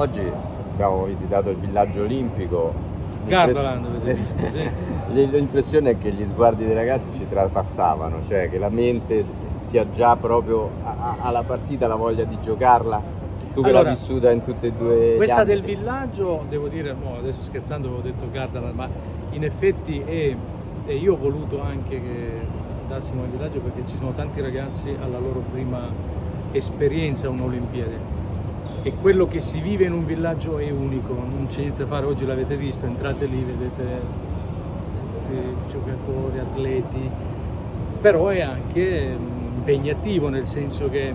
Oggi abbiamo visitato il villaggio olimpico. Gardaland avete visto, sì. L'impressione è che gli sguardi dei ragazzi ci trapassavano, cioè che la mente sia già proprio alla partita, la voglia di giocarla. Tu che Allora, l'hai vissuta in tutti e due gli questa del ambiti. villaggio, devo dire, adesso scherzando avevo detto Gardaland, ma in effetti e io ho voluto anche che andassimo al villaggio perché ci sono tanti ragazzi alla loro prima esperienza a un'Olimpiade. E quello che si vive in un villaggio è unico, non c'è niente da fare. Oggi l'avete visto, entrate lì, vedete tutti giocatori, atleti, però è anche impegnativo, nel senso che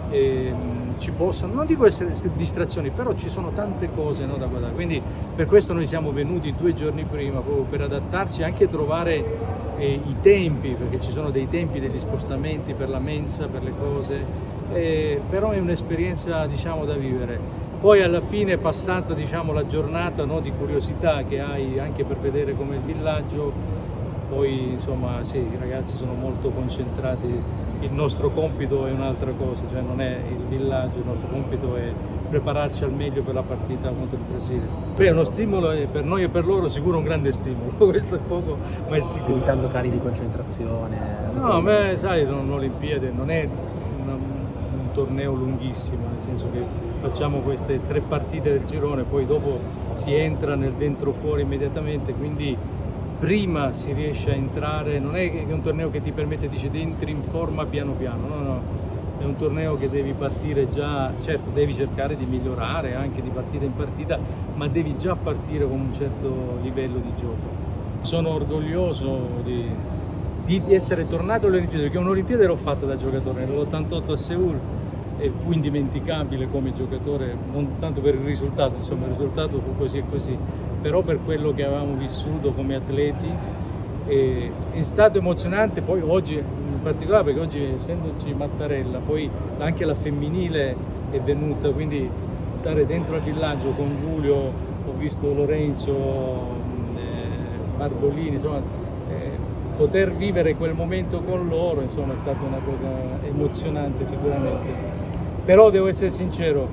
ci possono, non dico essere distrazioni, però ci sono tante cose, no, da guardare. Quindi per questo noi siamo venuti 2 giorni prima, proprio per adattarci e anche trovare i tempi, perché ci sono dei tempi, degli spostamenti per la mensa, per le cose. Però è un'esperienza, diciamo, da vivere. Poi alla fine, passata, diciamo, la giornata, no, di curiosità che hai anche per vedere com'è il villaggio, poi insomma sì, i ragazzi sono molto concentrati. Il nostro compito è un'altra cosa, cioè non è il villaggio, il nostro compito è prepararci al meglio per la partita contro il Brasile. Poi è uno stimolo e per noi e per loro sicuro un grande stimolo, questo è poco ma è sicuro. Evitando cali di concentrazione. No, beh, sai, l'Olimpiade non è un torneo lunghissimo, nel senso che facciamo queste 3 partite del girone, poi dopo si entra nel dentro fuori immediatamente, quindi prima si riesce a entrare, non è che è un torneo che ti permette, dice, di entri in forma piano piano, no, è un torneo che devi partire già, certo devi cercare di migliorare anche di partita in partita, ma devi già partire con un certo livello di gioco. Sono orgoglioso di essere tornato alle Olimpiadi, perché un'Olimpiade l'ho fatta da giocatore nell'88 a Seul e fu indimenticabile come giocatore, non tanto per il risultato, insomma il risultato fu così e così, però per quello che avevamo vissuto come atleti è stato emozionante. Poi oggi in particolare, perché oggi essendoci Mattarella, poi anche la femminile è venuta, quindi stare dentro al villaggio con Giulio, ho visto Lorenzo, Barbolini, insomma poter vivere quel momento con loro, insomma, è stata una cosa emozionante sicuramente. Però devo essere sincero,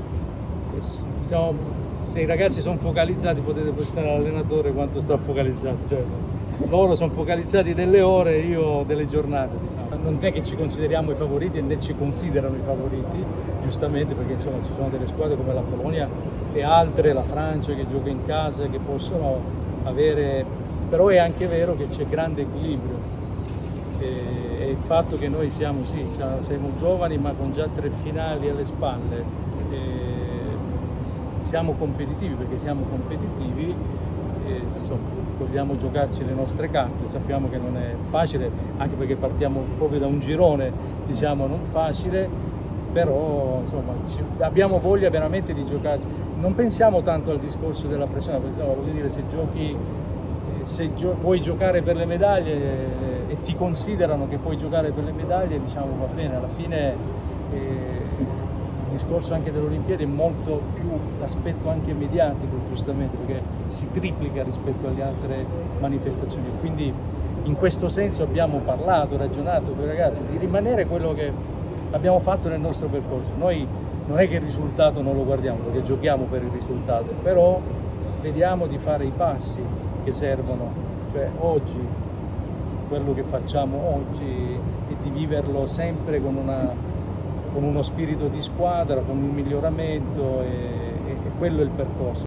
se i ragazzi sono focalizzati potete pensare all'allenatore quanto sta focalizzato, cioè, loro sono focalizzati delle ore, io delle giornate, diciamo. Non è che ci consideriamo i favoriti né ci considerano i favoriti, giustamente, perché insomma ci sono delle squadre come la Polonia e altre, la Francia che gioca in casa, che possono avere, però è anche vero che c'è grande equilibrio e il fatto che noi siamo giovani ma con già 3 finali alle spalle, siamo competitivi perché siamo competitivi, insomma, vogliamo giocarci le nostre carte, sappiamo che non è facile, anche perché partiamo proprio da un girone, diciamo, non facile, però insomma abbiamo voglia veramente di giocare. Non pensiamo tanto al discorso della pressione, perché voglio dire, se vuoi giocare per le medaglie e ti considerano che puoi giocare per le medaglie, diciamo, va bene. Alla fine il discorso anche delle Olimpiadi è molto più l'aspetto anche mediatico, giustamente, perché si triplica rispetto alle altre manifestazioni, quindi in questo senso abbiamo parlato, ragionato con i ragazzi di rimanere quello che abbiamo fatto nel nostro percorso. Noi non è che il risultato non lo guardiamo, perché giochiamo per il risultato, però vediamo di fare i passi che servono, cioè oggi, quello che facciamo oggi e di viverlo sempre con uno spirito di squadra, con un miglioramento e quello è il percorso.